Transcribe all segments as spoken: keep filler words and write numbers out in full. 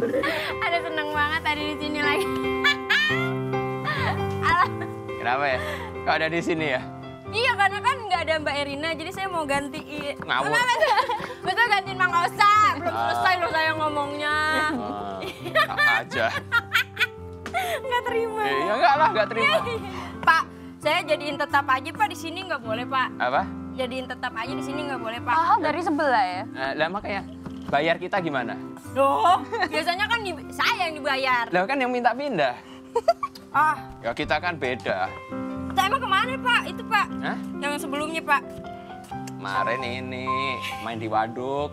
Ada seneng banget ada di sini lagi. Kenapa ya? Kok ada di sini ya? Iya, karena kan nggak ada Mbak Erina, jadi saya mau gantiin. Ngawur. Betul gantiin Mang Osa. Belum selesai loh saya ngomongnya. Oh, enak aja. Nggak terima. Eh, ya enggak lah, nggak terima. Pak, saya jadiin tetap aja Pak di sini nggak boleh Pak. Apa? Jadiin tetap aja di sini nggak boleh Pak. Oh, dari sebelah ya? Nah, lah makanya bayar kita gimana? Loh, biasanya kan di- saya yang dibayar. Lah kan yang minta pindah. Ah, Ya kita kan beda. kita emang kemana Pak? Itu Pak. Hah? Yang sebelumnya Pak. Kemarin ini main di waduk.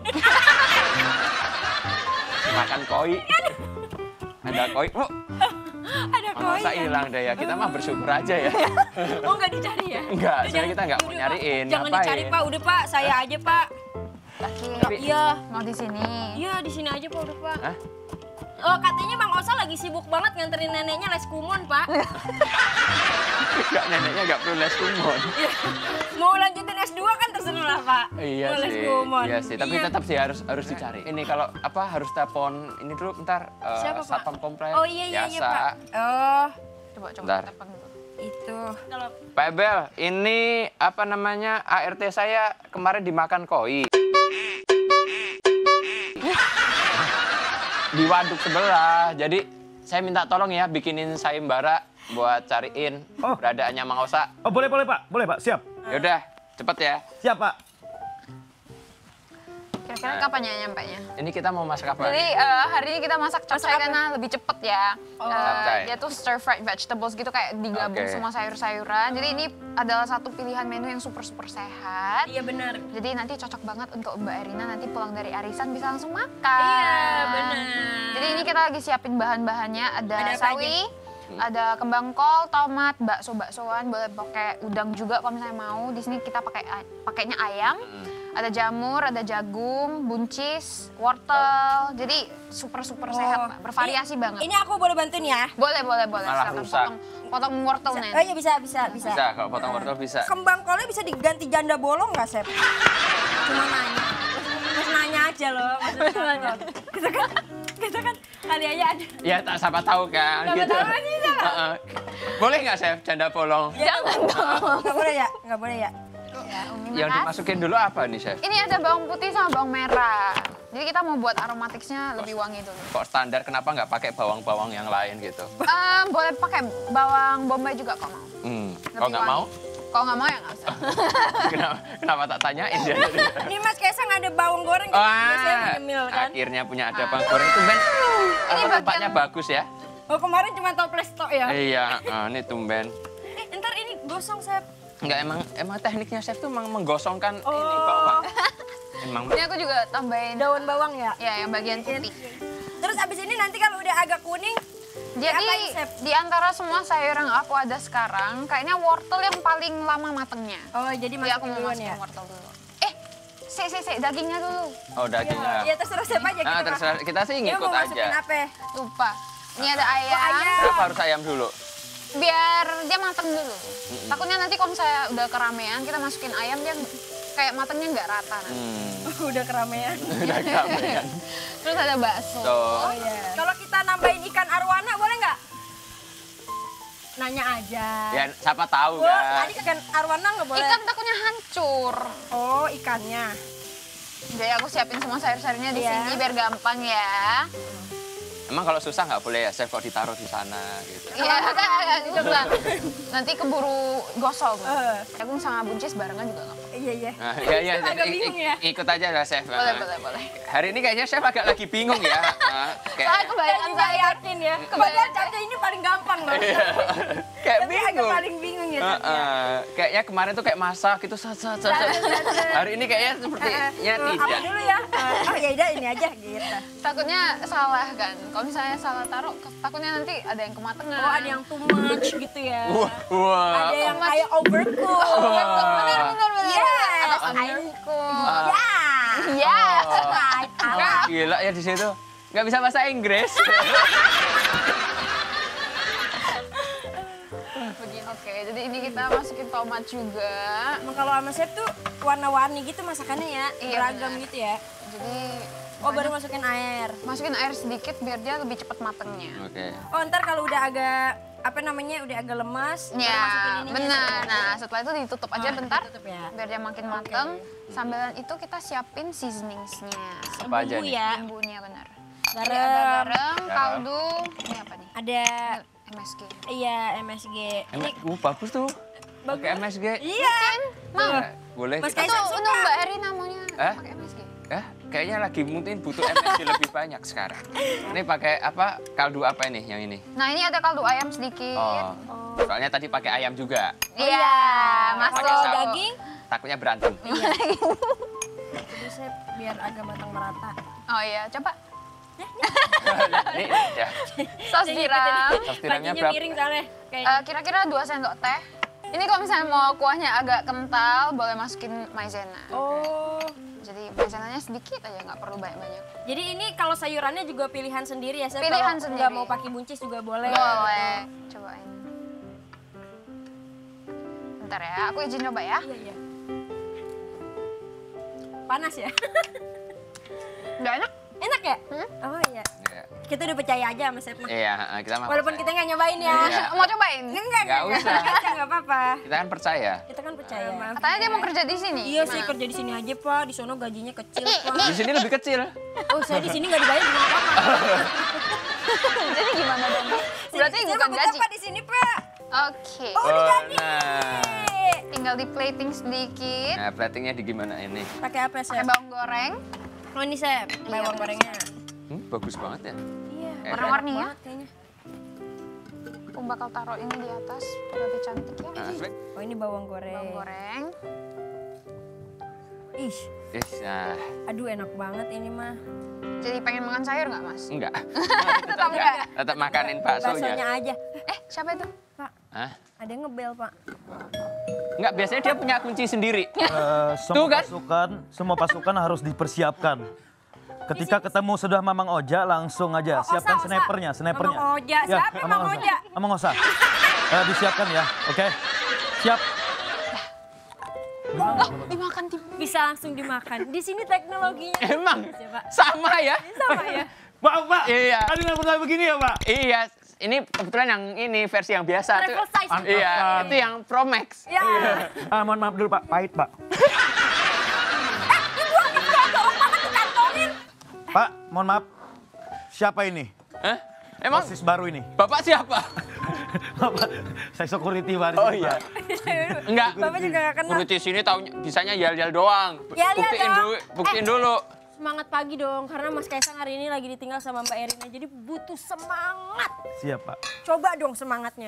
Makan koi. Ada koi. Oh, Ada koi. masa hilang deh ya. Kita mah bersyukur aja ya. Oh, nggak dicari ya? Enggak, Udah, soalnya jangan- kita nggak mau udah, nyariin. Pak. Jangan Ngapain? dicari Pak, udah Pak. Saya aja Pak. Tapi Iya, mau di sini. iya di sini aja Pak, udah Pak. Hah? Oh, katanya Bang Osa lagi sibuk banget nganterin neneknya les kumon, Pak. Enggak, neneknya nggak perlu les kumon. Mau lanjutin S dua kan terserah lah, Pak. Iya Mau les sih, kumon. iya sih. Tapi Iya. tetap sih harus harus dicari. Ini kalau apa harus telepon ini dulu bentar. eh, Siapa, Pak? Satpam komplek. Oh iya iya iya, Biasa. Pak. Oh, Coba coba Bentar. telepon dulu. itu. Kalau Pak Ebel, ini apa namanya A R T saya kemarin dimakan koi. Di waduk sebelah. Jadi saya minta tolong ya bikinin sayembara buat cariin Oh. beradaannya Mang Osa. Oh boleh boleh Pak, boleh Pak, siap. Yaudah, cepet ya. Siap Pak. Kira-kira Nah. kapan ya nyampainya? Ini kita mau masak apa? Jadi eh, hari ini kita masak capcay Masak apa? karena lebih cepet ya. Oh. Eh, Capcay. dia tuh stir fried vegetables gitu kayak digabung Oke. semua sayur-sayuran. Jadi ini adalah satu pilihan menu yang super super sehat. iya benar. Jadi nanti cocok banget untuk Mbak Erina nanti pulang dari arisan bisa langsung makan. Iya, benar. Jadi ini kita lagi siapin bahan-bahannya ada, Ada apa sawi, ada kembang kol, tomat, bakso-baksoan, boleh pakai udang juga kalau misalnya mau. Di sini kita pakai pakainya ayam. Ada jamur, ada jagung, buncis, wortel. Jadi super-super Oh. sehat, Pak. Bervariasi Ini- banget. Ini aku boleh bantuin ya? Boleh, boleh, boleh. Malah Silakan rusak. potong, potong wortel, Nen. Oh iya bisa bisa bisa. Bisa, kalau potong wortel bisa. Kembang kolnya bisa diganti janda bolong nggak, Sep? Cuma nanya. Terus nanya aja loh. Maksudnya. Kita kan, kita kan kali aja ada. Ya tak siapa tahu kan Siapa gitu. tahu kan bisa, Pak. Heeh. Boleh nggak Chef janda bolong? Jangan dong. Nggak boleh ya? Nggak boleh ya? Ya, Umi, Yang makasih. dimasukin dulu apa nih Chef? Ini ada bawang putih sama bawang merah. Jadi kita mau buat aromatiknya lebih wangi dulu. Kok standar kenapa nggak pakai bawang-bawang yang lain gitu? Eh, boleh pakai bawang bombay juga kalau mau. Hmm. Lebih Kalau nggak wangi. mau, Kalau nggak mau ya nggak usah. kenapa, kenapa tak tanyain dia? Ini Mas Kaisang ada bawang goreng gitu. Biasanya Wah, menyemil kan. akhirnya punya ada bawang goreng itu Ben. Apa bagian- tempatnya bagus ya? Oh kemarin cuma toples tok ya? Iya, ah, ini tumben. Eh, ntar ini gosong, Sep. Enggak emang emang tekniknya chef tuh emang menggosongkan ini Oh. bawang. Emang Ini aku juga tambahin Daun bawang ya? ya yang bagian putih. Terus abis ini nanti kalau udah agak kuning, Jadi Diapain, Chef? di antara semua sayur yang aku ada sekarang, kayaknya wortel yang paling lama matengnya. oh jadi Jadi aku masukin mau duluan masukin ya? wortel dulu. Eh, si si si dagingnya dulu. oh dagingnya. Iya terserah Sep aja. Nah, kita terserah mah. kita sih Dia ngikut mau masukin aja. apa? Lupa. Ini ada ayam. ayam. Kenapa harus ayam dulu? Biar dia mateng dulu. Takutnya nanti kalau misalnya udah keramean kita masukin ayam dia kayak matengnya nggak rata nanti. Hmm, Udah keramaian. udah keramaian. Terus ada bakso. Tuh. Oh iya. Kalau kita nambahin ikan arwana boleh nggak? Nanya aja. Ya siapa tahu Oh, kan. tadi ikan arwana nggak boleh. Ikan takutnya hancur. Oh ikannya. Jadi aku siapin semua sayur-sayurnya di Iya. sini biar gampang ya. Emang kalau susah nggak boleh ya chef kok ditaruh di sana gitu. Iya kan, coba. Nanti keburu gosong. Eh. Jagung sama buncis barengan juga nggak apa-apa. Iya iya. Nah, ya ya Agak i- i- bingung ya. ikut aja lah chef. Boleh, Nah, boleh, boleh. Hari ini kayaknya chef agak lagi bingung ya. Nah, Soalnya kayak kebanyakan Saya saya yakin ya. Kebanyakan- Padahal capcay ini paling gampang loh. kayak Tapi agak bingung. paling bingung ya. Heeh, Cap, ya. kayaknya kemarin tuh kayak masak gitu sat, sat, sat, sat. Hari ini kayaknya sepertinya Eh, Apa tidak. dulu ya? Eh, Oh ya udah ini aja gitu. takutnya salah kan. Kalau misalnya salah taruh, takutnya nanti ada yang kematangan. Oh ada yang too much gitu ya. Wah, wah. Ada yang kayak overcook. benar, benar, benar. Yes. Ada I- undercook. Ah. Ya. Ya. Right. Wah, gila ya di situ. Nggak bisa bahasa Inggris. Begini. Oke, jadi ini kita masukin tomat juga. Emang kalau sama chef tuh warna-warni gitu masakannya ya. Iya, Beragam benar. gitu ya. Jadi Oh, baru masukin air. Masukin air sedikit biar dia lebih cepat matengnya. Oke. Oh, ntar kalau udah agak apa namanya udah agak lemas, baru Ya, masukin ininya. benar. Nah, setelah itu ditutup aja Oh, bentar, ditutup ya. biar dia makin mateng. Sambilan itu kita siapin seasoningsnya. Apa aja Bumbu nih? ya. Bumbunya benar. Garam. Jadi ada garam, Garam. kaldu, ini apa nih? Ada M S G. iya M S G. Ini Em- uh, bagus tuh. Pakai M S G. iya. Mau? Ya, boleh. Mas kita- Itu Kaisang untuk suka. Mbak Erina maunya Hah? pakai M S G. Eh, kayaknya lagi mungkin butuh M S G lebih banyak sekarang. Ini pakai apa? Kaldu apa ini yang ini? Nah, ini ada kaldu ayam sedikit. Oh. Soalnya tadi pakai ayam juga. Iya, masuk. Pakai saus. daging? Takutnya berantem. Jadi saya biar agak matang merata. Oh iya, coba. Nih, ya. Saus tiram. Saus tiramnya Pancinya berapa? miring soalnya. Kayak Eh, kira-kira dua sendok teh. Ini kalau misalnya mau kuahnya agak kental, boleh masukin maizena. oh. Jadi maizenanya sedikit aja, nggak perlu banyak-banyak. Jadi ini kalau sayurannya juga pilihan sendiri ya? Saya Pilihan kalau sendiri. nggak mau pakai buncis juga boleh. Boleh, cobain. Bentar ya, aku izin coba ya. Iya, iya. Panas ya? Nggak enak? Enak ya? Hmm? Oh iya. Iya. Kita udah percaya aja sama Chef mah. Iya, kita mah Walaupun percaya. kita nggak nyobain ya. Iya. Mau cobain? Enggak, Nggak enggak, usah. enggak, nggak apa-apa. Kita kan percaya. Kita kan percaya. Maaf. Katanya dia mau kerja di sini. Iya sih, Gimana? kerja di sini aja, Pak. Di sono gajinya kecil, Pak. Di sini lebih kecil. Oh, saya di sini nggak dibayar juga nggak apa-apa. Jadi gimana dong? Berarti Saya bukan mau gaji. Pak di sini, Pak. Oke. Oh, udah jadi. Nah. Tinggal di plating sedikit. Nah, platingnya di gimana ini? Pakai apa, Chef? Pakai bawang goreng. Oh, ini, Chef. Bawang gorengnya. Hmm, bagus banget ya. Iya. Eh, Warna-warni enak ya. banget kayaknya. Aku bakal taruh ini di atas biar lebih cantik ya. Nah, Fred. Oh, ini bawang goreng. Bawang goreng. Ih, Yes, nah. aduh enak banget ini mah. Jadi pengen makan sayur nggak, Mas? Enggak. Tetap enggak. Tetap makanin baksonya. Baksonya aja. Eh, siapa itu? Pak, Hah? ada yang ngebel, Pak. Enggak, biasanya dia punya kunci sendiri. Eh, semua Tuh kan? pasukan, semua pasukan harus dipersiapkan. Ketika ketemu sudah Mamang Oja, langsung aja Oh, siapkan Osa, Osa. snipernya, snipernya. Mamang Oja, siapa Mamang Oja? Mamang Osa. Eh, disiapkan ya, oke? Siap. Oh, dimakan di Bisa langsung dimakan. Di sini teknologinya. Emang Siapa? sama ya? Sama ya? Pak, Pak. Iya. Ada nggak pernah begini ya, Pak? Iya, ini kebetulan yang ini versi yang biasa. Travel tuh. size. Iya, itu yang Pro Max. Ya. Ah, mohon maaf dulu, Pak. Pahit, Pak. Pak, mohon maaf. Siapa ini? Hah? Emang Osis baru ini. Bapak siapa? Bapak, saya security, Pak. di Oh sini, iya. Pak. Enggak. Bapak juga gak kenal. Guru di sini taunya bisanya yel-yel doang. Yel-yel Buktiin doang. dulu, buktiin Eh. dulu. Semangat pagi dong, karena Mas Kaisang hari ini lagi ditinggal sama Mbak Erina. Jadi butuh semangat. Siap, Pak. Coba dong semangatnya.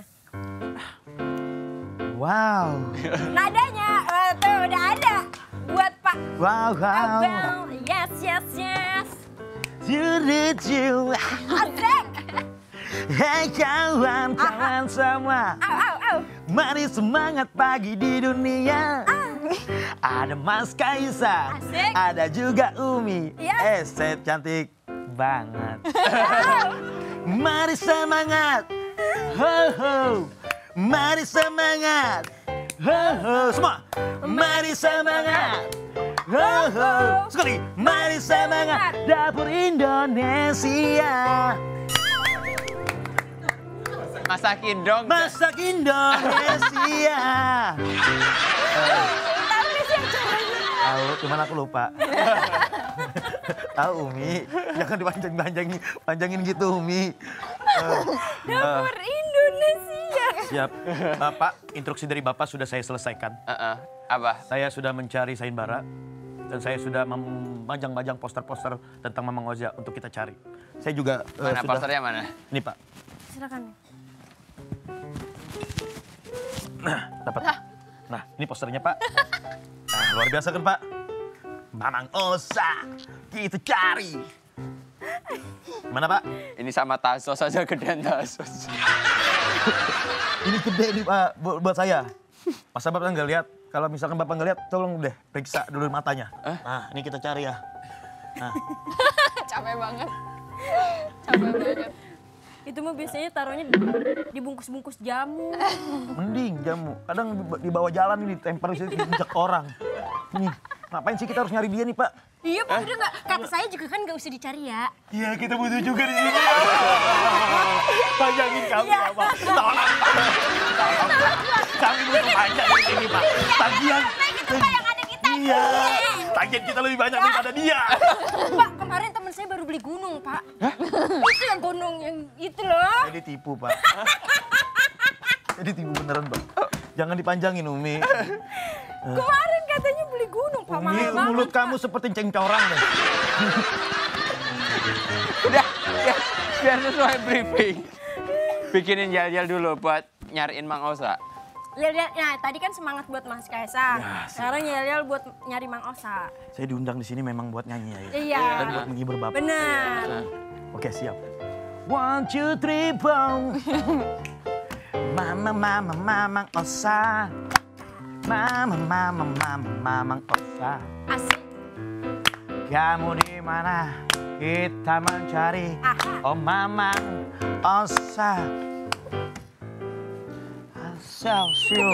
Wow. Nadanya, eh, tuh udah ada. Buat Pak Wow, wow. Abel. Yes, yes, yes. You did you. Asik. Hei kawan-kawan semua, Au, au, au. mari semangat pagi di dunia. Ada Mas Kaisang, Asik. ada juga Umi. Iya. Eh, saya cantik banget. Mari semangat, ho ho. Mari semangat, ho ho. Semua, mari semangat, ho ho. Sekali, mari semangat. Dapur Indonesia. Masakin dong. Masak Indonesia. Tahu, cuman aku lupa. Tahu Umi, jangan dipanjang-panjangin, panjangin gitu Umi. Eh, Dapur Indonesia. siap, Bapak. Instruksi dari Bapak sudah saya selesaikan. Heeh. Apa? Saya sudah mencari sayembara dan saya sudah memajang-majang poster-poster tentang Mamang Oja untuk kita cari. Saya juga eh, Mana sudah. posternya mana? Ini Pak. Silakan. Nah, dapat. Nah, ini posternya Pak. Nah, luar biasa kan Pak? Mamang Oza, kita cari. Gimana Pak? Ini sama Tasos aja gedean Tasos. Ini gede nih Pak bu- buat saya. Masa Bapak nggak lihat? Kalau misalkan Bapak nggak lihat, tolong deh periksa dulu matanya. Eh? Nah, ini kita cari ya. Nah, capek banget. Capek banget. Itu mah biasanya taruhnya dibungkus-bungkus jamu. mending jamu. Kadang di- di bawah jalan ini ditempel di situ, diinjak orang. Nih, Ngapain sih kita harus nyari dia nih, Pak? Iya, Pak, udah nggak. Kata saya juga kan nggak usah dicari ya. Iya, kita butuh juga di sini. Panjangin kami, ya, Pak. Tolong, Pak. Tolong, Pak. Kami butuh panjang di sini, Pak. Tagihan. Iya, tagihan kita lebih banyak daripada dia. Pak, kemarin teman saya baru beli gunung, Pak. Itu yang gunung yang itu loh. Jadi tipu, Pak. Jadi tipu beneran, Pak. Jangan dipanjangin, Umi. Kemarin katanya beli gunung, Pak. Umi, Mahal banget, mulut Pak. kamu seperti cengcorang deh. Udah, ya, biar sesuai briefing. Bikinin yel-yel dulu buat nyariin Mang Osa. Yel-yel, nah tadi kan semangat buat Mas Kaisang. Ya, Sekarang yel-yel buat nyari Mang Osa. Saya diundang di sini memang buat nyanyi ya. Iya. Dan buat menghibur Bapak. Benar. Oke, siap. One, two, three, four. Mama, mama, mamang Osa. Mama, mama, mama, mamang Osa. Asik. Kamu di mana? Kita mencari. Aha. Oh, mamang Osa. Celsius.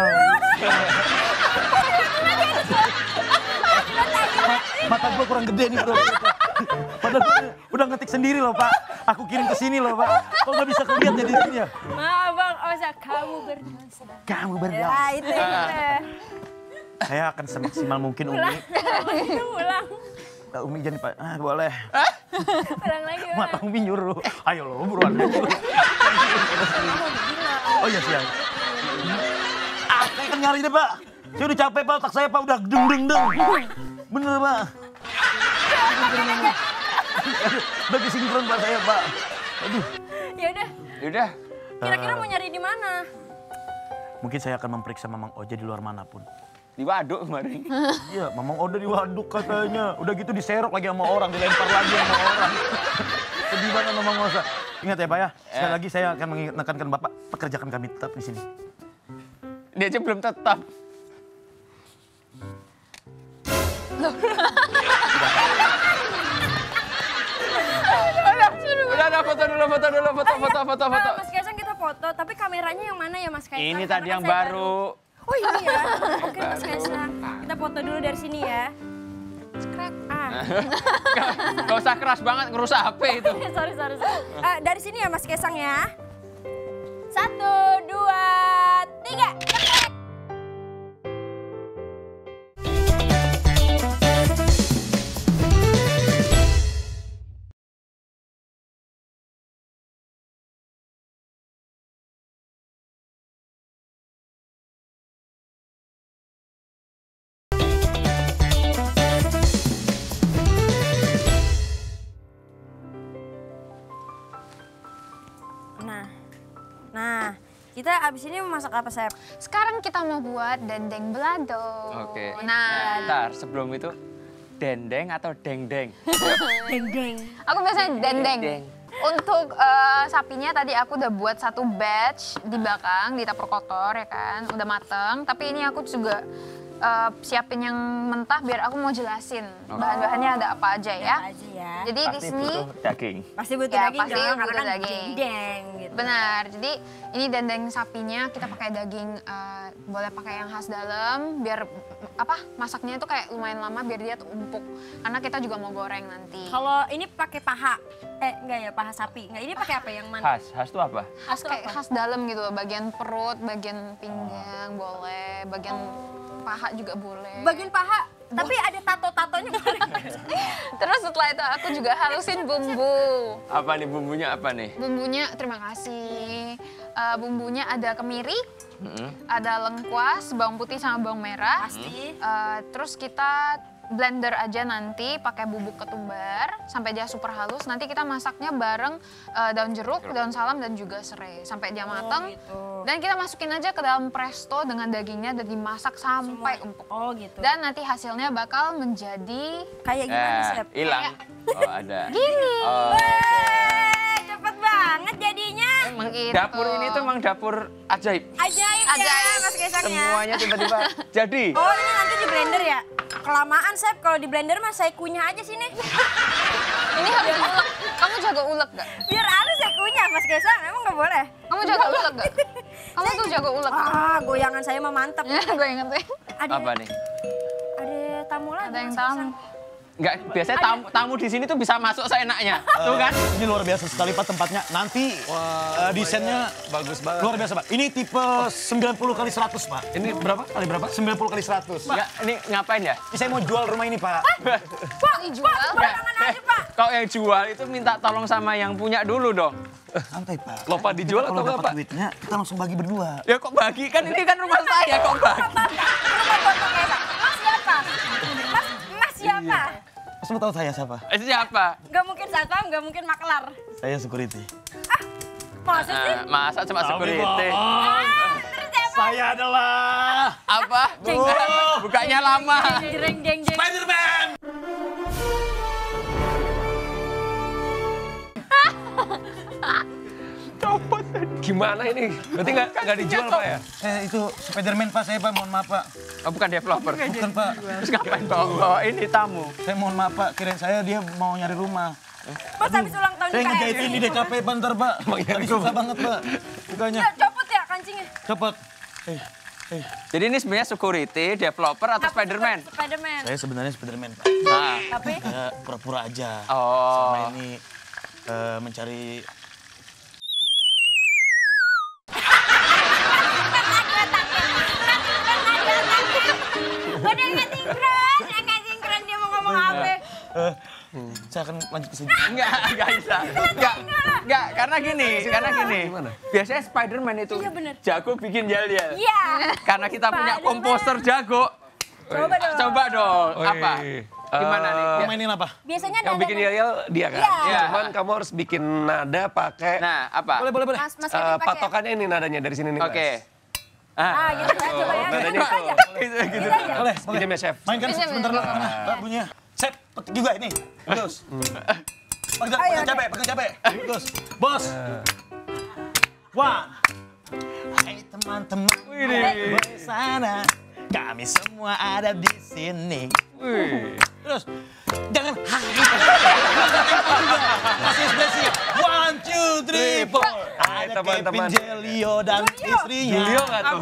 Mata gue kurang gede nih, bro. Padahal gua udah ngetik sendiri loh, Pak. Aku kirim ke sini loh, Pak. Kok nggak bisa kelihatan di sini ya? Maaf Bang Osa, kamu berdosa. Kamu Ya berdosa. itu itu. Saya akan semaksimal mungkin, Umi. Ulang, ulang, Kak Umi jangan, Pak. Ah, boleh. ulang lagi. Ulang. Mata Umi nyuruh. Ayo lo, buruan. Oh iya, siap. Ah, saya akan nyari deh, Pak. Saya udah capek, Pak. Otak saya, Pak, udah deng deng deng. Bener, Pak. Bagi sinkron, Pak, saya, Pak. Aduh. Ya udah. Udah. Kira-kira mau nyari di mana? Mungkin saya akan memeriksa Mamang Oja di luar manapun. Di waduk kemarin. Iya, Mamang Oja di waduk katanya. Udah gitu diserok lagi sama orang, dilempar lagi sama orang. Sedih banget Mamang Oja. Ingat ya, Pak ya. Sekali lagi saya akan mengingatkan Bapak, pekerjakan kami tetap di sini. Dia aja belum tetap. Udah, udah, foto dulu, foto dulu, foto, foto, foto, foto. Mas Kaisang kita foto, tapi kameranya yang mana ya Mas Kaisang? Ini Karena tadi kan yang saya baru. Oh ini ya? Oke Mas Kaisang, kita foto dulu dari sini ya. Crack. Ah. Gak usah keras banget, ngerusak H P itu. sorry, sorry, sorry. Ah, dari sini ya Mas Kaisang ya. Satu, dua, tiga. Nah, nah, kita abis ini mau masak apa, Sep? Sekarang kita mau buat dendeng belado. Oke. Nah, Ntar sebelum itu, dendeng atau deng-deng? Deng-deng. aku biasanya dendeng. Dendeng. Untuk eh, sapinya tadi aku udah buat satu batch di belakang, di dapur kotor ya kan, udah mateng. Tapi ini aku juga eh, siapin yang mentah biar aku mau jelasin bahan-bahannya ada apa aja ya. Apa aja ya. Jadi di Pasti sini butuh daging. Pasti butuh Ya, daging pasti dong, karena butuh kan daging. dendeng gitu. benar. Jadi ini dendeng sapinya kita pakai daging eh, boleh pakai yang khas dalam biar apa masaknya itu kayak lumayan lama biar dia tuh empuk. Karena kita juga mau goreng nanti. Kalau ini pakai paha, eh enggak ya paha sapi. Enggak, ini pakai apa yang mana? Khas, khas itu apa? Khas tuh kayak apa? khas dalam gitu loh, bagian perut, bagian pinggang boleh, bagian paha juga boleh. Bagian paha, tapi ada tato-tatonya boleh. Terus setelah itu aku juga halusin bumbu. Apa nih bumbunya apa nih? Bumbunya terima kasih. Eh, bumbunya ada kemiri, Mm-mm. ada lengkuas, bawang putih sama bawang merah. Pasti. Eh, terus kita blender aja nanti pakai bubuk ketumbar sampai dia super halus. Nanti kita masaknya bareng eh, daun jeruk, daun salam dan juga serai sampai dia matang. gitu. Dan kita masukin aja ke dalam presto dengan dagingnya dan dimasak sampai empuk. Oh gitu. Dan nanti hasilnya bakal menjadi Kayak gimana, Eh, Sep? hilang. Oh, ada. gini. Oh, Eh, cepet banget jadinya. emang Gitu. dapur ini tuh emang dapur ajaib. Ajaib, ya Ajaib. Mas Kaisang ya. Semuanya tiba-tiba jadi. Oh ini nanti di blender ya? Kelamaan, Sep. Kalau di blender mah saya kunyah aja sini. Ini harus ulek. Kamu jago ulek gak? Biar halus saya kunyah, Mas Kaisang. Emang nggak boleh? Kamu jago ulek gak? Kamu tuh jago ulek. Ah, goyangan saya mah mantep. Ya, gue inget ya. Ada, Apa nih? ada tamu lagi. Ada yang tamu. Enggak, biasanya tamu, tamu di sini tuh bisa masuk seenaknya. Tuh kan? Ini luar biasa sekali Pak tempatnya. Nanti eh, desainnya Bagus banget. luar biasa Pak. Ini tipe sembilan puluh kali seratus Pak. Ini berapa? Kali berapa? sembilan puluh kali seratus. Enggak, ini ngapain ya? Ini saya mau jual rumah ini Pak. Pak, dijual. Enggak, eh, kau yang jual itu minta tolong sama yang punya dulu dong. Santai Pak. Loh, Pak, dijual Kita atau kalau nggak, dapat Pak? duitnya, kita langsung bagi berdua. Ya kok bagi? Kan ini kan rumah saya, kok bagi? Mas siapa? Mas, mas siapa? Mas mau tahu saya siapa? Eh, siapa? Gak mungkin satpam, gak mungkin maklar. Saya security. Masa sih? Nah, masa cuma security? Ah, terus siapa? Saya adalah Apa? Bukanya lama. Jeng jeng jeng. Spiderman. Gimana ini? Berarti nggak nggak dijual Pak ya? Eh itu Spiderman Pak, saya Pak, mohon maaf Pak. Oh, bukan developer. Bukan Pak. Terus ngapain bawa, bawa ini tamu? Saya mohon maaf Pak, kirain saya dia mau nyari rumah. Mas habis ulang tahun Saya di K F C. ngejahit ini D K P bentar Pak. Tadi susah banget Pak. Bukanya. Ya, copot ya kancingnya. Cepet. Eh, eh. Jadi ini sebenarnya security, developer atau Aku Spiderman? suka Spiderman. Saya sebenarnya Spiderman Pak. Nah. Tapi Saya pura-pura aja. Oh. Selama ini eh, mencari udah nggak sinkron, ya nggak sinkron dia mau ngomong apa? eh, saya akan lanjut ke sini. Enggak, enggak bisa. Enggak, enggak, karena gini, karena gini. Biasanya Spiderman itu Iya, bener. jago bikin yel-yel. Iya. Karena kita punya Spiderman. komposer jago. Coba dong. Coba dong, Wih. apa? Gimana nih? Mau Ya. mainin apa? Biasanya Yang nada- bikin yel-yel dia kan? Iya. Cuman kamu harus bikin nada pakai Nah, apa? Boleh, boleh, boleh. Mas, mas eh, Kevin pakai. patokannya ini nadanya dari sini nih. Oke. Ah, gitu ya, coba ya. nadanya Gitu tuh. aja. Gitu, gitu. Gitu aja. Boleh, boleh. Pinjam ya chef. Mainkan Pinjam, sebentar ya. lah. Mana? Pak bunyinya. Set, petik juga ini. Terus. Pegang, Ayo, pegang capek, pegang capek. Terus. Bos. One. Hai teman-teman di sana. Kami semua ada di sini. Wih. Terus. Jangan hai. Masih ekspresi. One, two, three, four. Hai, Ada Kevin, teman-teman. Jelio, dan istrinya. Julio nggak tuh?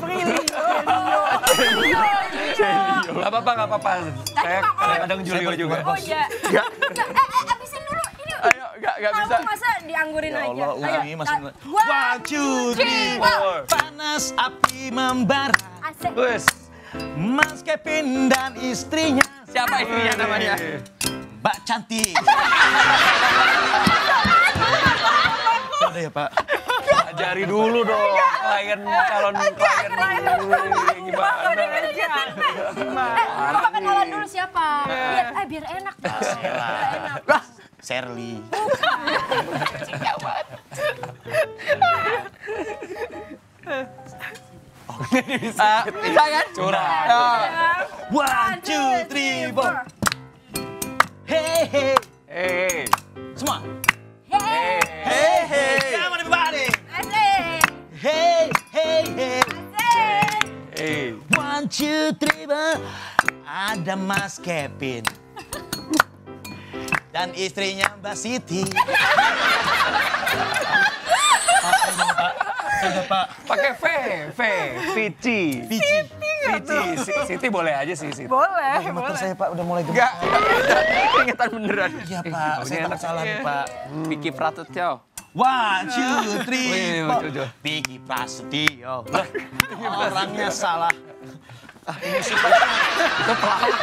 Nggak apa-apa, nggak apa-apa. Saya kadang-kadang Julio juga. Oh iya. Enggak, Enggak, eh, eh, abisin dulu. Ini ayo, enggak, enggak bisa. kamu masa dianggurin Ya aja. Allah, Ayo, Umi masih... ta- One, two, three, four. Panas api membara. Asik. Wes. Mas Kevin dan istrinya. Siapa istrinya namanya? Mbak Cantik. Sudah ya Pak. Ajari dulu dong. Klien, calon klien. Gimana? Eh, coba kenalan dulu siapa? Biar, eh, biar enak. Biar enak. Lah, Shirley. ah, bisa kan? Curang. Ah. One, two, three, four. Hey, hey. Eh, Semua. Hey, Hey, hey. Come on everybody. asik. Hey, hey, hey. Asik. eh. One, two, three, four. Ada Mas Kevin. Dan istrinya Mbak Siti. Pak, sudah Pak. Pakai V, V, Vici. Vici. Vici, Si- Siti boleh aja sih, Siti. Boleh, Motor saya Pak udah mulai Enggak, gemetar. enggak. Ingetan beneran. Iya Pak, saya takut salah nih Pak. Vicky Prasetyo. One, two, three, Wih, four. lucu, lucu. Vicky Prasetyo. Lah, orangnya salah. Ah, ini sih Pak. Itu pelawak.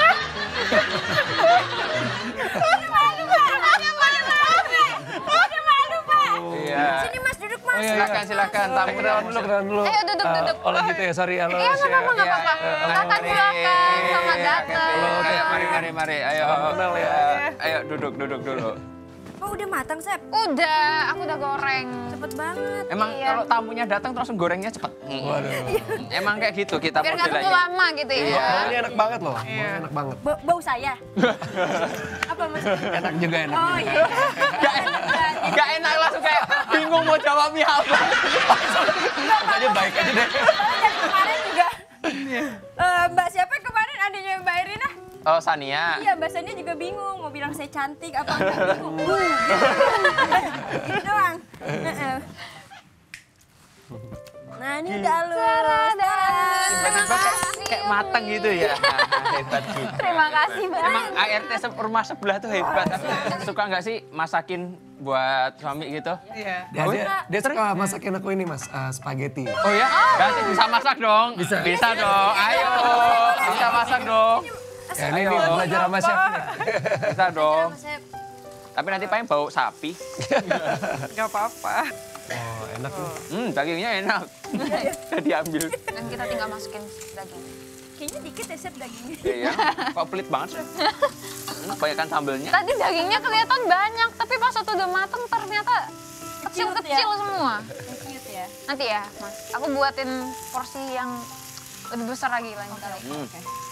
Iya. Sini Mas, duduk Mas. Silakan, silakan. Tamu Kenalan dulu, kenalan dulu. Ayo, duduk, Eh, duduk. Oh, gitu ya, sorry. Halo, Iya, nggak Chef. apa-apa, nggak Iya, apa-apa. iya. Silakan, Mari. silakan. Selamat Iya, datang. Kevin. Ayo, mari, mari, mari. Ayo. Salam kenal ya. Ayo, duduk, duduk dulu. Oh, udah matang, Sep. Udah, aku udah goreng. Cepet banget. Emang Iya. kalau tamunya datang terus gorengnya cepet. Waduh. Emang kayak gitu kita Biar nggak tunggu modelnya. lama gitu ya. Iya. Ini enak banget loh. Baunya enak banget. Ba- bau saya. Apa maksudnya? Enak juga enak. Oh juga. iya. Gak enak, gak enak langsung kayak bingung mau jawabnya apa. Aja baik aja deh. Dari kemarin juga. Eh, Mbak siapa kemarin adanya Mbak Irina? Oh, Sania. Iya, Mbak Sania juga bingung mau bilang saya cantik apa enggak bingung. Uh, gitu. Gitu doang. Heeh. Nah, ini udah halus. Tiba-tiba kayak, kayak mateng gitu ya. Hebat gitu. Terima kasih banget. Emang A R T se- rumah sebelah tuh hebat. Suka nggak sih masakin buat suami gitu? Iya. Dia, dia, dia suka masakin aku ini mas, uh, spaghetti. Oh ya? Berarti bisa masak dong? Bisa. Bisa dong. Ayo. Bisa masak dong. Ya, ini nih belajar sama chef nih. Bisa dong. Tapi nanti paling bau sapi. Nggak apa-apa. Oh enak nih. Hmm, dagingnya enak. Udah diambil. Dan kita tinggal masukin daging. Kayaknya dikit ya, Chef, dagingnya. Iya. Kok pelit banget sih? Hmm, Banyakkan sambelnya. Tadi dagingnya kelihatan banyak, tapi pas waktu udah mateng ternyata kecil-kecil semua. Cute ya. Nanti ya, Mas. Aku buatin porsi yang lebih besar lagi lain kali. Hmm.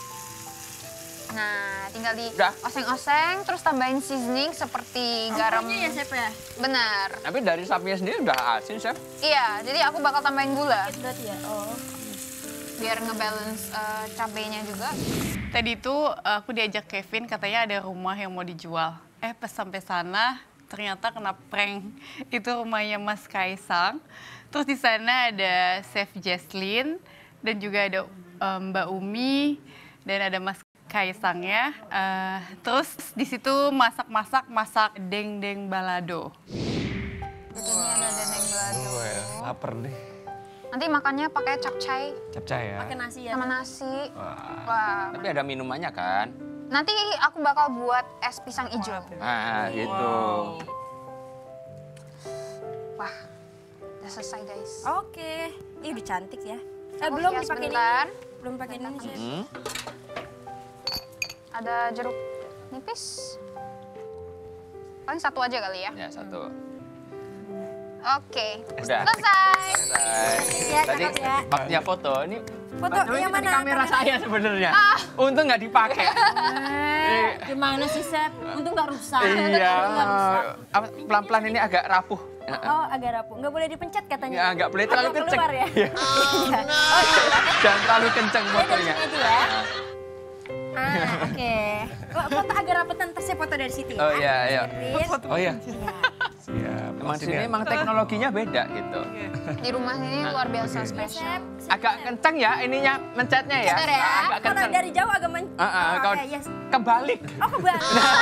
Nah, tinggal di Udah. oseng-oseng, terus tambahin seasoning seperti garam. Garamnya ya, Chef ya? Benar. Tapi dari sapinya sendiri udah asin, Chef. Iya, jadi aku bakal tambahin gula Dikit berarti ya? Oh. biar ngebalance eh, cabenya juga. Tadi itu aku diajak Kevin, katanya ada rumah yang mau dijual. Eh pas sampai sana ternyata kena prank. Itu rumahnya Mas Kaisang. Terus di sana ada Chef Jesslyn dan juga ada eh, Mbak Umi dan ada Mas Kaisang ya. Eh, terus di situ masak-masak masak deng-deng balado. Jadi ini ada dendeng balado. Oh ya, lapar deh. Nanti makannya pakai capcay Capcay ya. Pakai nasi ya? sama nasi. Wah. Wah. Tapi ada minumannya kan? Nanti aku bakal buat es pisang hijau. Ah, gitu. Wah, udah selesai guys. Oke. Ih, udah cantik ya. Eh, Aku belum hias dipakai ini. bentar. Belum pakai ini, Chef. Hmm. Ada jeruk nipis. Paling satu aja kali ya. Ya, satu. Oke, Udah. selesai. Ya, Tadi cakep ya. waktunya foto. Ini Foto Padahal yang ini mana? kamera saya sebenarnya. Untung nggak dipakai. Eh, gimana sih, Chef? Untung nggak rusak. Iya. Untung nggak rusak. Apa, pelan-pelan ini agak rapuh. Oh, agak rapuh. Nggak boleh dipencet katanya. Ya, nggak boleh terlalu Agak kenceng. keluar ya? Iya. Jangan terlalu kenceng Ya, dari fotonya. sini aja ya. Ah, oke. Oh, foto agak rapetan, terus saya foto dari situ ya. Oh iya, iya. Sip. Oh iya. Iya. Siap. Emang Sini sini ya. emang teknologinya beda gitu. Di rumah sini luar biasa spesial. Chef. Agak kenceng ya ininya mencetnya ya. Bener ya? Agak Kalau kenceng. dari jauh agak men... Ah, ah, Oh, kalau oke, yes. kebalik. Oh, kebalik.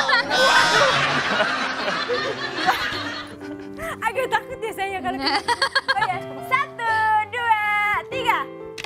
Agak takut ya saya kalau gitu. Oh ya, satu, dua, tiga.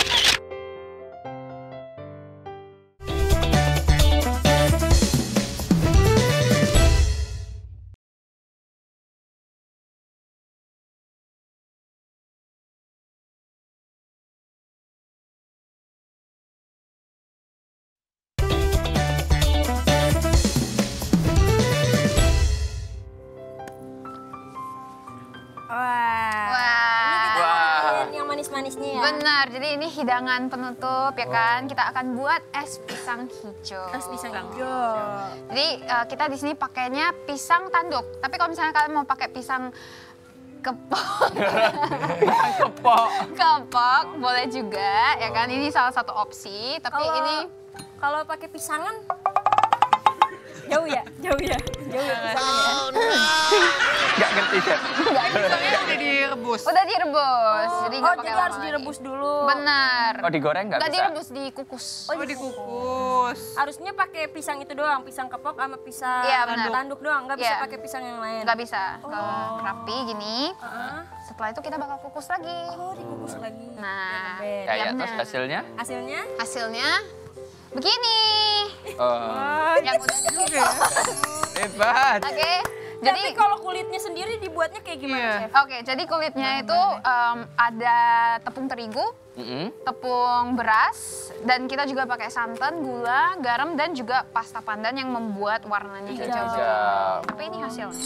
Wah. Wah. Ini kita Wah. bikin yang manis-manisnya ya. Benar, jadi ini hidangan penutup ya kan. Kita akan buat es pisang hijau. Es pisang hijau. Jadi eh, kita di sini pakainya pisang tanduk. Tapi kalau misalnya kalian mau pakai pisang kepok, Kepok. kepok boleh juga ya kan. Ini salah satu opsi. Tapi Kalau ini kalau pakai pisangan jauh ya, jauh ya, jauh ya pisangan ya. Nggak ngerti, Chef. Pisangnya udah direbus. udah direbus. jadi Oh, nggak pakai jadi lama harus lagi. direbus dulu. Benar. Oh, digoreng nggak Nggak bisa? direbus, dikukus. Oh dikukus. Harusnya pakai pisang itu doang, pisang kepok sama pisang Iya, benar. tanduk doang, nggak bisa Iya. pakai pisang yang lain. Nggak bisa. Kalau rapi gini. Heeh. Setelah itu kita bakal kukus lagi. Oh, dikukus lagi. Nah, Ya, Ya, ya, Iya, terus benar. hasilnya? hasilnya hasilnya begini. Oh, Yang udah di hebat. Oke. jadi Jadi kalau kulitnya sendiri dibuatnya kayak gimana, Iya. Chef? Oke, jadi kulitnya itu em, ada tepung terigu, Mm-mm. tepung beras, dan kita juga pakai santan, gula, garam, dan juga pasta pandan yang membuat warnanya hijau. Hijau. Tapi ini hasilnya.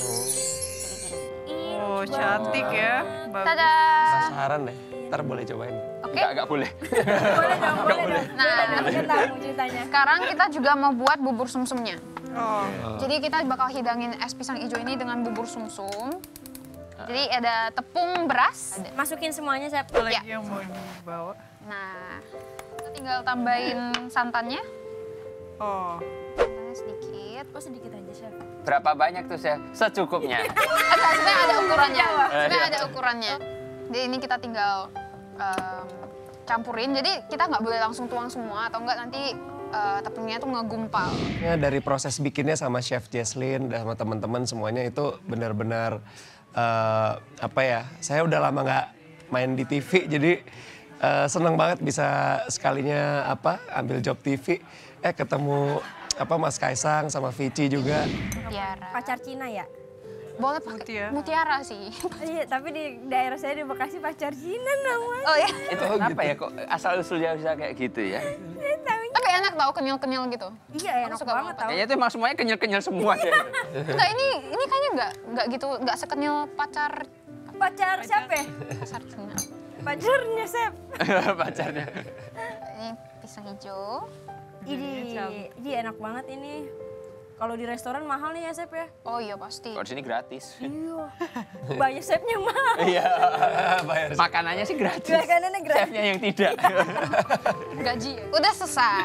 Oh cantik ya. Bagus. Tada! Penasaran deh. Ntar boleh cobain. Oke. Nggak, nggak boleh. Boleh dong, boleh dong. Nah. Boleh dong, kita tahu ceritanya. Sekarang kita juga mau buat bubur sumsumnya. Oh. Jadi kita bakal hidangin es pisang hijau ini dengan bubur sumsum. Jadi ada tepung beras. Ada. Masukin semuanya, Chef. Lagi Ya. yang mau dibawa. Nah, kita tinggal tambahin santannya. Oh. Santannya sedikit. Oh, sedikit aja, Chef. Berapa banyak tuh, Chef? Secukupnya. Enggak, sebenarnya ada ukurannya. Eh, Sebenarnya iya. ada ukurannya. Jadi ini kita tinggal em, campurin. Jadi kita nggak boleh langsung tuang semua atau enggak nanti uh, tepungnya tuh ngegumpal. Ya, dari proses bikinnya sama Chef Jesslyn dan sama teman-teman semuanya itu benar-benar uh, apa ya? Saya udah lama nggak main di T V, jadi uh, senang banget bisa sekalinya apa ambil job T V. Eh ketemu apa Mas Kaisang sama Vici juga. Mutiara. Pacar Cina ya? Boleh pakai Mutiara. mutiara sih. Iya, tapi di daerah saya di Bekasi pacar Cina namanya. Oh ya. Itu kenapa ya kok asal usulnya bisa kayak gitu ya? Tapi enak tau kenyal-kenyal gitu. Iya, enak Aku suka banget banget. tau. Kayaknya itu emang semuanya kenyal-kenyal semua ya. Enggak, ini ini kayaknya enggak enggak gitu, enggak sekenyal pacar Pacar siapa? ya? pacar Cina. Pacarnya Sep. Pacarnya. Ini pisang hijau. Ini, ini enak banget ini. Kalau di restoran mahal nih ya Sep ya? Oh iya pasti. Kalau di sini gratis. Iya. Bayar Sepnya mahal. Iya. Bayar. Makanannya sih gratis. Makanannya gratis. Chefnya yang tidak. Gaji. Udah selesai.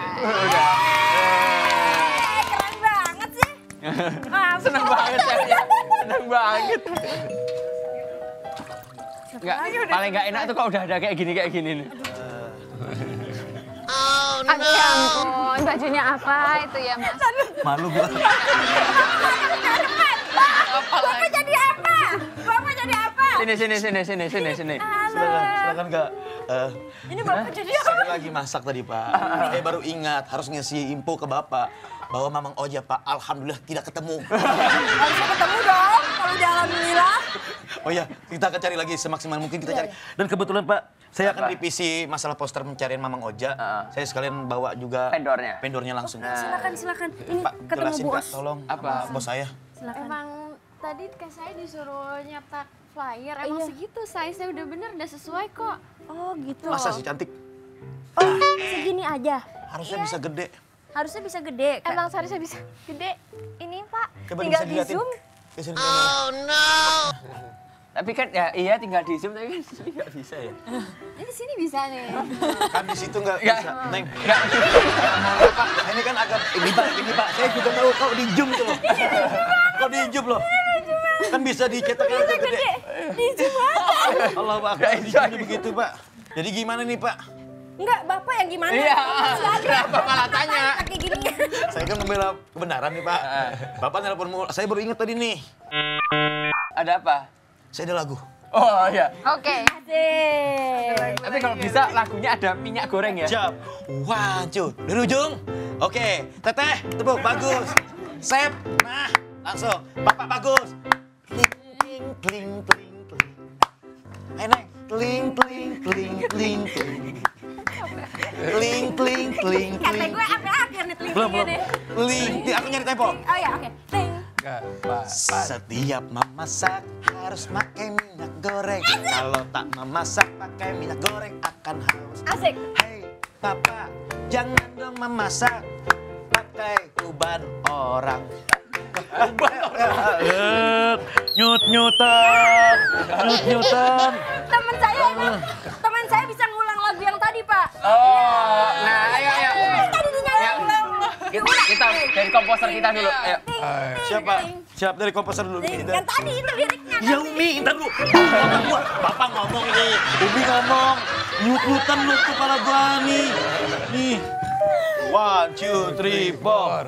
Eh, keren banget sih. Ah, Seneng banget chefnya. Seneng banget. Enggak, paling nggak enak tuh kalau udah ada kayak gini kayak gini nih. Aduh ya ampun, bajunya apa itu ya Mas? Malu gua. Bapak jadi apa? Bapak jadi apa? Sini sini sini sini sini sini. Silakan, silakan Kak. Eh, Ini Bapak jadi apa? Saya lagi masak tadi Pak. Saya baru ingat harus ngasih info ke Bapak bahwa Mamang Oja Pak, alhamdulillah tidak ketemu. Harusnya ketemu dong kalau di alhamdulillah. Oh ya, kita akan cari lagi semaksimal mungkin kita cari. Dan kebetulan Pak, saya akan revisi masalah poster pencarian Mamang Oja. Saya sekalian bawa juga Vendornya. vendornya langsung. Silakan silakan. Ini Pak, ketemu jelasin bos. Kak, tolong Apa? sama bos saya. Emang tadi ke saya disuruh nyetak flyer, emang segitu size-nya udah bener, udah sesuai kok. Oh gitu. Masa sih cantik? Oh segini aja. Harusnya bisa gede. Harusnya bisa gede. Kak. Emang seharusnya bisa gede. Ini Pak, Coba Tinggal bisa di dilihatin. zoom. Bisa dilihatin. Tapi kan ya iya tinggal di zoom tapi kan di sini nggak bisa ya. ini sini bisa nih. Kan di situ nggak Nggak. bisa, Neng. Nggak. Pak, ini kan agak ini Pak, ini Pak. Saya juga tahu kau di zoom tuh loh. Kau di zoom loh. Kan bisa dicetak agak gede. Di zoom aja. Allah Pak, di zoomnya begitu Pak. Jadi gimana nih Pak? Enggak, Bapak yang gimana? Iya. Nggak ada. Kenapa malah tanya? Pakai gini. Saya kan membela kebenaran nih Pak. Bapak nelpon mulu. Saya baru ingat tadi nih. Ada apa? Saya ada lagu. Oh iya. Oke. Asik. Tapi kalau bisa lagunya ada minyak goreng ya. Siap. One, two. Dari ujung. Oke. Teteh, tepuk. Bagus. Sep. Nah, langsung. Bapak bagus. Kling, kling, kling, kling, kling. Ayo naik. Kling, kling, kling, kling, kling. Kling, kling, kling, Kata kling. gue sampai akhir nih telinga Belum, belum. nih. Kling. Aku nyari tempo. Oh ya, oke. Ting. Enggak, Pak. Setiap memasak harus pakai minyak goreng. Kalau tak memasak pakai minyak goreng akan haus. Asik. Hei, Papa, jangan dong memasak pakai uban orang. Nyut nyutan, nyut nyutan. Teman saya emang, teman saya bisa ngulang lagu yang tadi, Pak. Oh, nah ayo ayo. Tadi dinyanyiin. Kita, kita dari komposer kita dulu. Ayo. Siapa? Siap dari komposer dulu. Yang tadi itu liriknya. Ya Umi, ntar dulu. Bapak gua, Bapak ngomong nih. Umi ngomong. Nyut-nyutan lu kepala gua nih. Nih. One, two, three, four.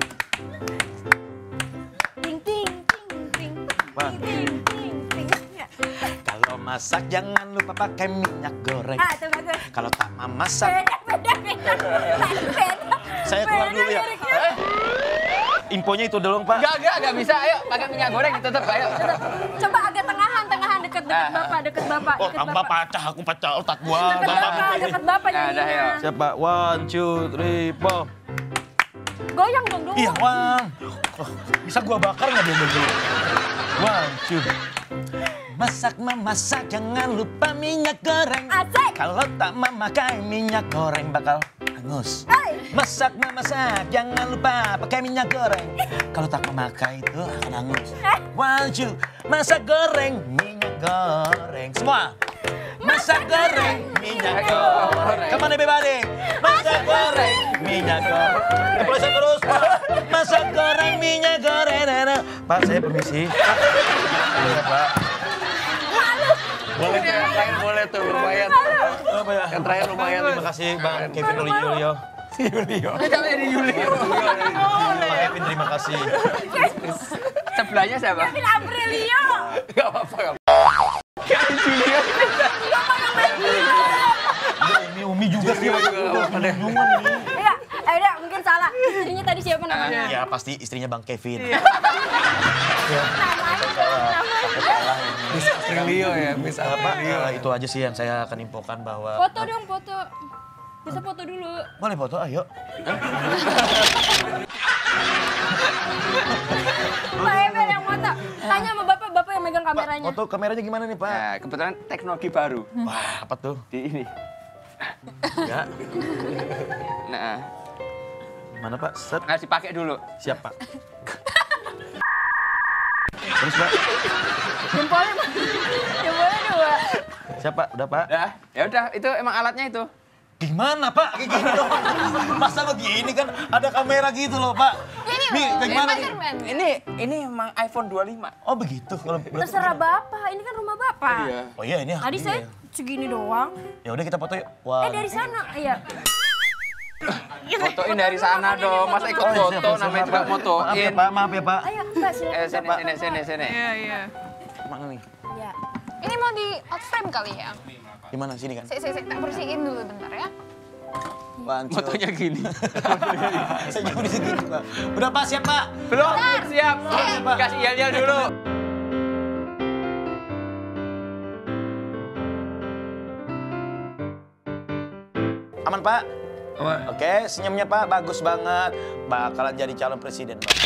Ting ting ting ting. One. Ting ting ting. Kalau masak jangan lupa pakai minyak goreng. Ah, itu bagus. Kalau tak memasak, Beda, beda, beda. Beda. saya keluar Beda dulu ya. liriknya. Infonya itu dong, Pak. Enggak, enggak, enggak bisa. Ayo, pakai minyak goreng tetap ayo. Coba agak tengahan, tengahan deket deket Bapak, deket Bapak, Oh, deket tambah Bapak. pacah, aku pacah otak gua. Deket Bapak Bapak, ini. deket Bapak Nah, dah, nyanyinya. ayo. Siapa? One, two, three, four. Goyang dong dulu. Iya, Wang. Oh, bisa gua bakar nggak dia dulu? One, two. Masak memasak jangan lupa minyak goreng. Asik. Kalau tak memakai minyak goreng bakal hangus. Hai. Masak memasak jangan lupa pakai minyak goreng. Kalau tak memakai itu akan hangus. One, two. Masak goreng minyak goreng. Semua. Masak goreng minyak goreng. Come on everybody. Masak goreng minyak goreng. Evaluasi terus. Masak goreng minyak goreng. Pak, saya permisi. Iya, Pak. Boleh tuh, yang terakhir boleh tuh, lumayan. Apa ya? Yang terakhir lumayan. Terima kasih Bang Kevin Uli Julio. Julio. Ini Julio. Bang Kevin terima kasih. Sebelahnya siapa? Kevin Aprilio. Gak apa-apa. Kevin Julio. Ini Umi juga sih. Ujung-ujungan nih. Iya, eh udah mungkin salah. Istrinya tadi siapa namanya? Ya pasti istrinya Bang Kevin. Miss Aprilio ya, Miss Apa? Aprilio. eh, itu aja sih yang saya akan infokan bahwa... Foto dong, foto. Bisa foto dulu. Boleh foto, ayo. Pak Emel yang foto. Tanya sama bapak, bapak yang megang Pak, kameranya. foto kameranya gimana nih Pak? Nah, kebetulan teknologi baru Wah, apa tuh? di ini. Ya, Nah, mana Pak? Set. nah dipakai dulu. Siap Pak. Terus Pak? Jempolnya, jempolnya dua. Siap Pak? Udah Pak? Dah, ya udah itu emang alatnya itu. Gimana Pak? Kayak gini dong. Masa begini kan ada kamera gitu loh Pak. Ini Nih, loh, kayak gimana nih? Spiderman. Ini ini emang iPhone dua puluh lima. Oh begitu. Kalau Terserah bapak, ini kan rumah bapak. Iya. Oh iya ini. Tadi ini saya ya. segini doang. Ya udah kita foto yuk. Wah. Eh dari sana, iya. Fotoin dari sana dong. Masa ikut foto namanya juga Maaf ya motoin. Pak, maaf ya Pak. Ayo, Mbak Eh silakan. sini sini sini sini. Iya, iya. Mana nih? Iya. Ini mau di out frame kali ya? Gimana sini kan? Saya, saya, saya tak bersihin dulu bentar ya. Wancur. Fotonya gini. Saya juga di sini Pak. Udah Pak, siap Pak. Belum, siap. Kasih yel-yel dulu. Aman Pak? Aman. Oke, senyumnya Pak bagus banget. Bakalan jadi calon presiden Pak.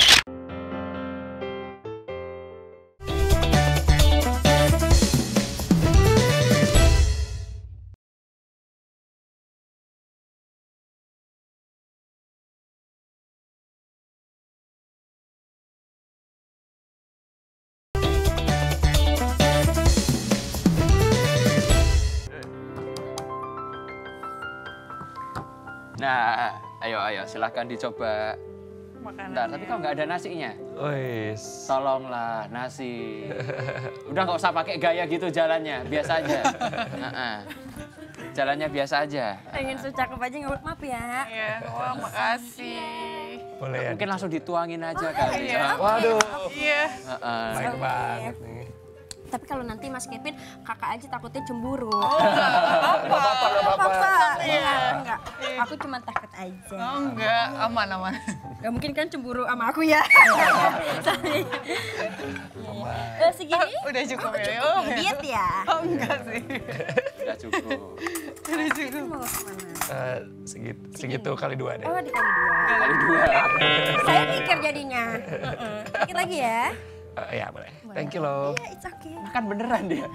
Nah, ayo ayo silahkan dicoba. Makanan. Bentar, tapi kalau nggak ada nasinya, Wis. tolonglah nasi. Udah nggak usah pakai gaya gitu jalannya, biasa aja. Heeh. Jalannya biasa aja. Pengen secakep aja nggak maaf ya. Iya, wah makasih. Boleh ya. Mungkin langsung dituangin aja kali. iya. Waduh, Iya. Heeh. baik banget nih. Tapi kalau nanti Mas Kevin, kakak aja takutnya cemburu. Apa? Apa? Iya, enggak. Aku cuma takut aja. Oh, enggak, aman, aman. Gak mungkin kan cemburu sama aku ya. Sorry. Eh, segini? Udah cukup ya? Cukup Oh, ya, diet ya? Oh, enggak sih. Udah cukup. Udah cukup. Mau kemana? Eh, segitu, segitu kali dua deh. Oh, dikali dua. Kali dua. Saya pikir jadinya. Heeh. Dikit lagi ya. Eh, ya boleh. Thank you loh. Iya, it's okay. Makan beneran dia.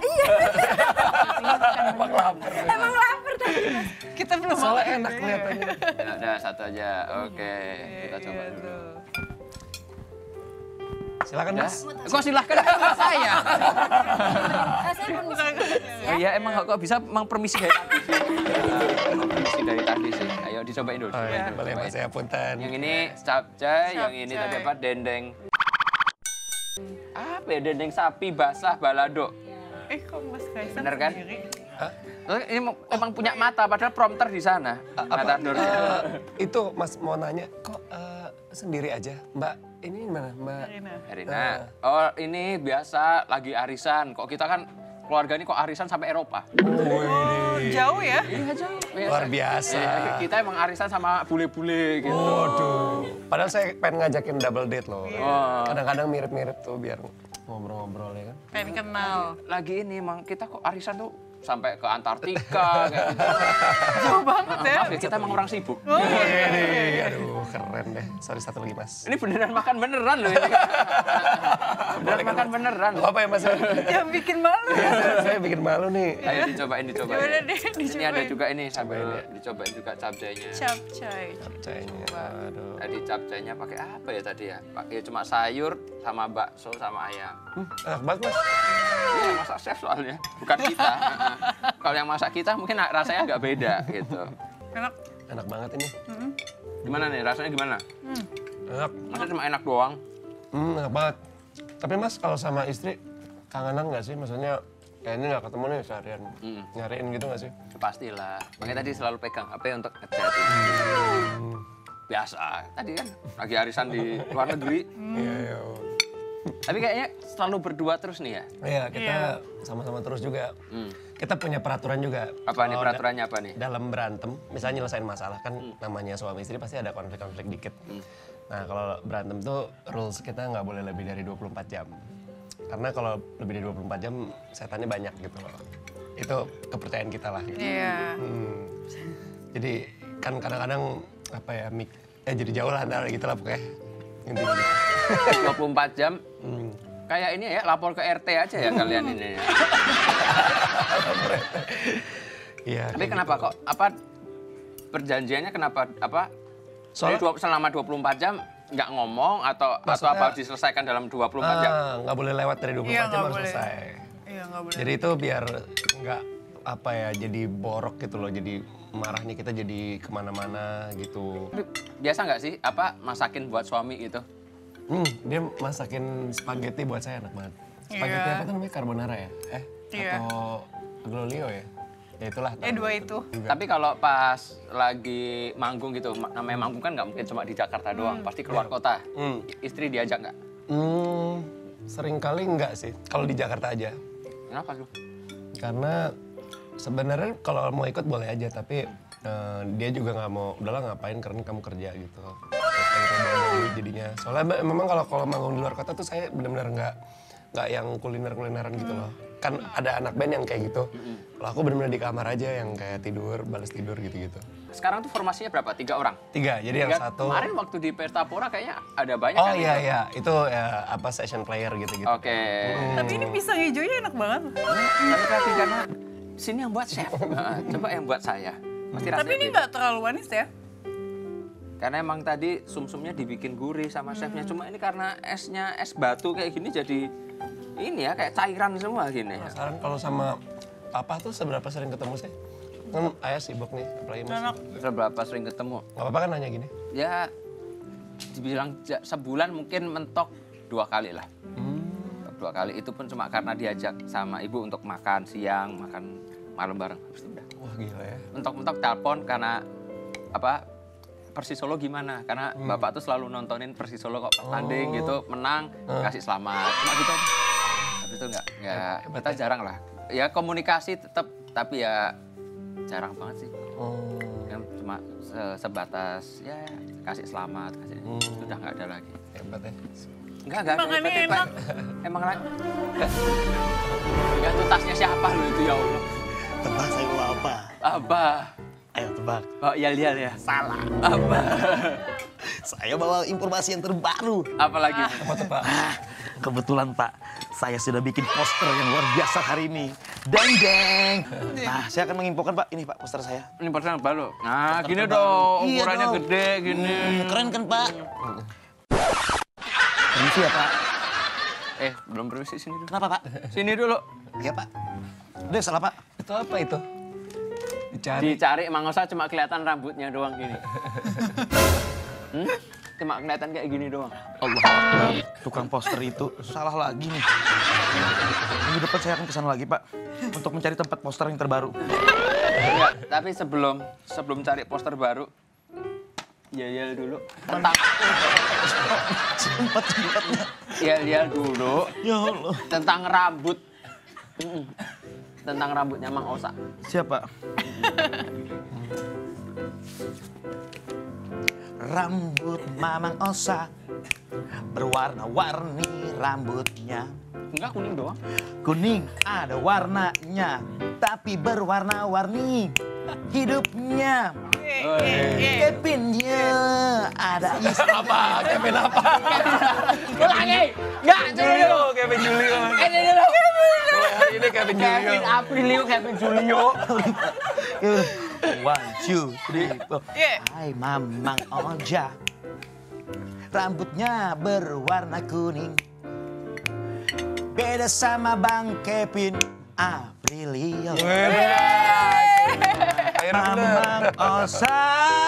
Emang lapar. Emang lapar tadi, Mas. Kita belum Soalnya makan. enak kelihatannya. Ya, udah satu aja. Oke, kita coba Iya, dulu. tuh. Silakan Udah? Mas. Kok silahkan sama saya? Eh, saya permisi. Oh iya, emang kok bisa emang permisi dari tadi sih. Emang permisi dari tadi sih. Ayo dicobain dulu. Oh, dicobain ya, dulu, boleh cobain. Mas ya, punten. Yang ini capcay, yang ini Capcay. tadi apa? Dendeng. Apa ya? Dendeng sapi basah balado. Eh, kok Mas Kaisang Bener kan? sendiri? Terus ini emang- emang punya mata, padahal prompter di sana. Mata Eh, itu Mas mau nanya, kok eh, sendiri aja? Mbak, ini mana? Mbak? Rina. Erina. Oh ini biasa lagi arisan. Kok kita kan keluarga ini kok arisan sampai Eropa. Oh, jauh ya? Iya jauh. Luar biasa. Iya, kita emang arisan sama bule-bule gitu. Waduh. Padahal saya pengen ngajakin double date loh. Oh. Kadang-kadang mirip-mirip tuh biar ngobrol-ngobrol ya kan. Pengen kenal. Lagi ini emang kita kok arisan tuh sampai ke Antartika kayak gitu. Jauh banget ya. Maaf ya, kita emang orang sibuk. Wih, aduh keren deh. Sorry satu lagi Mas. Ini beneran makan beneran loh ini. Beneran makan beneran. Gak apa ya Mas? Yang bikin malu. Saya bikin malu nih. Ayo dicobain, dicobain. Yaudah deh, Ini dicobain. ada juga ini sambil dicobain juga capcaynya. Capcay. Capcaynya. Aduh. Tadi capcaynya pakai apa ya tadi ya? Pakai cuma sayur sama bakso sama ayam. Hmm, enak banget Mas. Iya, masak chef soalnya, bukan kita. Heeh. Kalau yang masak kita mungkin rasanya agak beda gitu. Enak. Enak banget ini. Gimana nih, rasanya gimana? Enak. Masa cuma enak doang? Hmm, enak banget. Tapi Mas kalau sama istri kangenan nggak sih? Maksudnya Kayaknya nggak ketemu nih seharian. Mm. Nyariin gitu nggak sih? Pastilah. Makanya tadi selalu pegang H P untuk ngechat. Hmm. Biasa. Tadi kan lagi arisan di luar negeri. Iya, iya. Tapi kayaknya selalu berdua terus nih ya? Iya, kita sama-sama terus juga. Hmm. Kita punya peraturan juga. Apa nih Kalau peraturannya apa nih? Dalam berantem, misalnya nyelesain masalah kan namanya suami istri pasti ada konflik-konflik dikit. Nah kalau berantem tuh rules kita nggak boleh lebih dari dua puluh empat jam. Karena kalau lebih dari dua puluh empat jam setannya banyak gitu loh. Itu kepercayaan kita lah. Gitu. Iya. Hmm. Jadi kan kadang-kadang apa ya, mik eh jadi jauh lah antara gitu lah pokoknya. Intinya gitu. dua puluh empat jam. Hmm. Kayak ini ya, lapor ke R T aja ya kalian ini. Iya. Tapi kenapa kok apa perjanjiannya kenapa apa Soalnya dua, selama dua puluh empat jam nggak ngomong atau atau Maksudnya- apa diselesaikan dalam dua puluh empat jam? Ah, nggak boleh lewat dari dua puluh empat Iya, jam nggak harus boleh. selesai. Iya, nggak boleh. Jadi itu biar nggak apa ya, jadi borok gitu loh. Jadi marahnya kita jadi kemana-mana gitu. Tapi biasa nggak sih apa masakin buat suami gitu? Hmm, dia masakin spaghetti buat saya enak banget. Spaghetti Iya. apa tuh namanya? Carbonara ya? Eh, Iya. atau aglio ya? Ya itulah. Eh, dua itu. Juga. Tapi kalau pas lagi manggung gitu, ma- namanya manggung kan nggak mungkin cuma di Jakarta doang, pasti keluar kota. Hmm. Istri diajak nggak? Hmm, sering kali enggak sih. Kalau di Jakarta aja. Kenapa tuh? Karena sebenarnya kalau mau ikut boleh aja, tapi eh, dia juga nggak mau. Udahlah ngapain, karena kamu kerja gitu. Terus kayak gitu bawa duit jadinya. Soalnya me- memang kalau kalau manggung di luar kota tuh saya benar-benar nggak nggak yang kuliner-kulineran gitu loh. Kan ada anak band yang kayak gitu. Kalau aku benar-benar di kamar aja yang kayak tidur, balas tidur gitu-gitu. Sekarang tuh formasinya berapa? Tiga orang? Tiga, jadi yang Tiga. satu. Kemarin waktu di Pesta Pora kayaknya ada banyak Oh kan iya itu? iya, itu ya apa session player gitu-gitu. Oke. Tapi ini pisang hijaunya enak banget. Tapi berarti karena sini yang buat chef. Nah, coba yang buat saya. Pasti rasanya Tapi ini beda. nggak terlalu manis ya? Karena emang tadi sumsumnya dibikin gurih sama chefnya. Cuma ini karena esnya es batu kayak gini jadi ini ya kayak cairan semua gini. Sekarang kalau sama papa tuh seberapa sering ketemu sih? Kan ayah sibuk nih, apalagi mas. Enak. Seberapa sering ketemu? Gak apa-apa kan nanya gini? Ya dibilang ja- sebulan mungkin mentok dua kali lah. Dua kali itu pun cuma karena diajak sama ibu untuk makan siang, makan malam bareng. Habis itu udah. Wah gila ya. Mentok-mentok telepon karena apa Persis Solo gimana? Karena bapak tuh selalu nontonin Persis Solo kok pas tanding gitu, menang, kasih selamat. Cuma gitu aja. Habis itu enggak, enggak, kita jarang lah. Ya komunikasi tetap, tapi ya jarang banget sih. Oh. Yang cuma se- sebatas ya kasih selamat, kasih sudah nggak ada lagi. Hebat ya. Enggak, enggak. Makannya hebat, hebat. Emang lagi. Enggak tuh tasnya siapa lu itu ya Allah. Tebak saya bawa apa? Apa? Ayo tebak. Oh iya lihat ya. Salah. Apa? Saya bawa informasi yang terbaru. Apa lagi? Apa tuh Pak? Ah, kebetulan Pak, saya sudah bikin poster yang luar biasa hari ini. Deng deng. Nah, saya akan menginfokan Pak, ini Pak poster saya. Ini persen baru. Nah, gini dong, Iya ukurannya dong. gede gini. Hmm, keren kan Pak? Permisi ya Pak. Eh, belum permisi sini dulu. Kenapa Pak? Sini dulu. Iya Pak. Udah salah Pak. Itu apa itu? Dicari. Dicari Mang Osa cuma kelihatan rambutnya doang gini. Hmm? Cuma kelihatan kayak gini doang. Allah Akbar. Tukang poster itu salah lagi nih. Minggu depan saya akan kesana lagi Pak. Untuk mencari tempat poster yang terbaru. Enggak, tapi sebelum sebelum cari poster baru, yel-yel dulu tentang Sempat-sempatnya. yel-yel dulu Ya Allah. tentang rambut. Mm-mm. Tentang rambutnya Mang Osa. Siapa? Rambut Mamang Osa berwarna-warni rambutnya. Enggak, kuning doang. Kuning ada warnanya, tapi berwarna-warni hidupnya. Kevinnya ada istilah. Apa? Kevin apa? Ulangi! Enggak, Julio! Kevin Julio. Ini dulu! Ini Kevin Julio. Kevin Aprilio, Kevin Julio. One, two, three, four. Iya. Hai Mamang Oja, rambutnya berwarna kuning. Beda sama Bang Kevin Aprilio. Mamang Osa.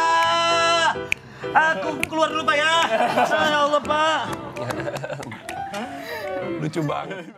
Aku keluar dulu Pak ya. Ya Allah Pak. Lucu banget.